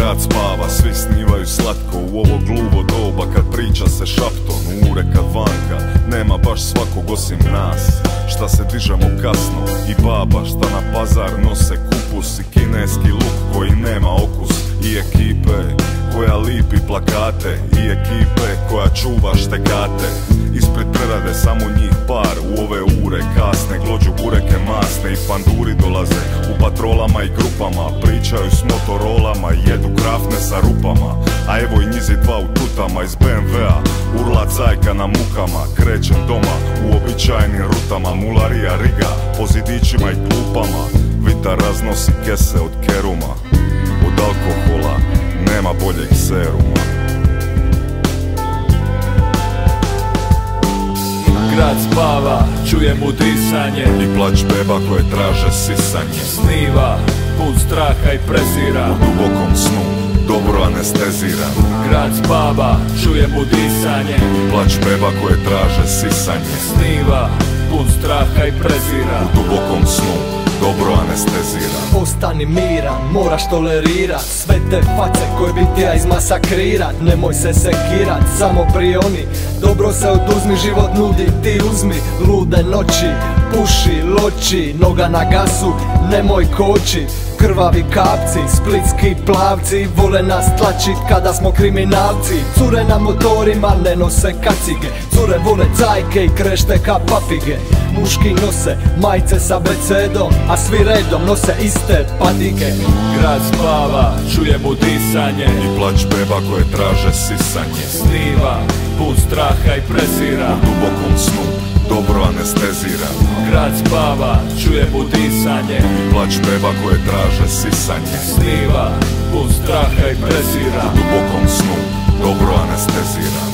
Grad spava, svi snivaju slatko u ovo gluvo doba kad priča se šaptom. Ure kad vanka, nema baš svakog osim nas šta se dižemo kasno, i baba šta na pazar nose kupus i kineski luk koji nema okus, i ekipe koja lipi plakate, i ekipe koja čuva štekate. Ispred prerade samo njih par u ove ure kasne, glođu bureke masne i panduri dolaze u patrolama i grupama, pričaju s motorolama i jedu krafne sa rupama. A evo i njizi dva u tutama iz BMW-a, urla cajka na mukama. Krećem doma u običajnim rutama, mularija riga po zidićima i klupama. Vita raznosi kese od keruma, od alkohola nema boljeg seruma. Grad spava, čujem udisanje i plać beba koje traže sisanje. Sniva, pun straha i prezira, u dubokom snu, dobro anesteziran. Grad spava, čujem udisanje i plać beba koje traže sisanje. Sniva, pun straha i prezira, u dubokom snu, dobro anesteziran. Ostani miran, moraš tolerirat sve te face koje bi ti ja izmasakrirat. Nemoj se sekirat, samo prioni, dobro se oduzmi, život nudi, ti uzmi. Lude noći, puši, loči, noga na gasu, nemoj koči. Krvavi kapci, splitski plavci, vole nas tlačit kada smo kriminalci. Cure na motorima ne nose kacige, cure vole cajke i krešte ka papige. Muški nose majice sa becedom, a svi redom nose iste patike. Grad spava, čujem udisanje i plać beba koje traže sisanje. Sniva, pun straha i prezira, u dubokom snu, dobro anesteziran. Grad spava, čujem udisanje i plać beba koje traže sisanje. Sniva, pun straha i prezira, u dubokom snu, dobro anesteziran.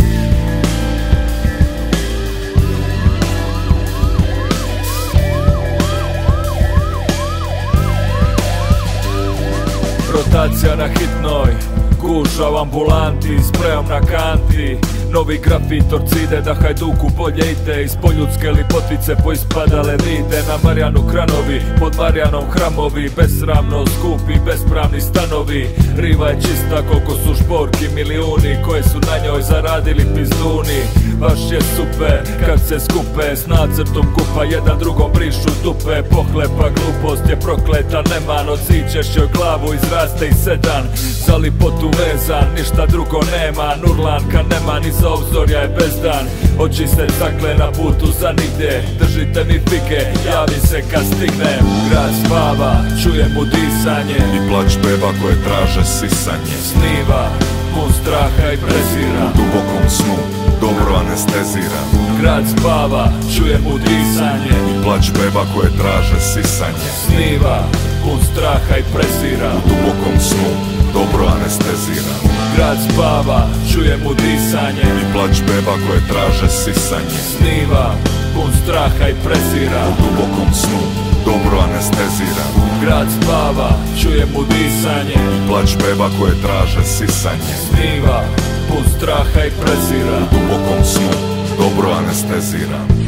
Rotacija na hitnoj, gužva u ambulanti, sprejom na kanti. Novi grafit orcide da Hajduku bolje ide, iz poljudske lipotice poispadale vide. Na Marjanu kranovi, pod Marjanom hramovi, besramno skupi, bespravni stanovi. Riva je čista koliko su šporki milijuni koje su na njoj zaradili pizduni. Baš je super kad se skupe s nacrtom kupa, jedan drugom brišu dupe. Pohlepa glupost je prokleta, neman, odsićeš joj glavu, izraste i sedan. Za lipotu vezan, ništa drugo nema, nurlanka nema, ni za obzorja je bezdan. Oči se zakle na putu za nigdje, držite mi fige, javi se kad stignem. Grad spava, čujem udisanje i plać beba koje traže sisanje. Sniva, pun straha i prezira, u dubokom snu, dobro anesteziran. Grad spava, čujem udisanje i plać beba koje traže sisanje. Sniva, pun straha i prezira, u dubokom snu, dobro anesteziran. Grad spava, čujem udisanje i plać beba koje traže sisanje. Sniva, pun straha i prezira, u dubokom snu, dobro anesteziran. Grad spava, čujem udisanje i plać beba koje traže sisanje. Sniva, pun straha i prezira, u dubokom snu, dobro anesteziran.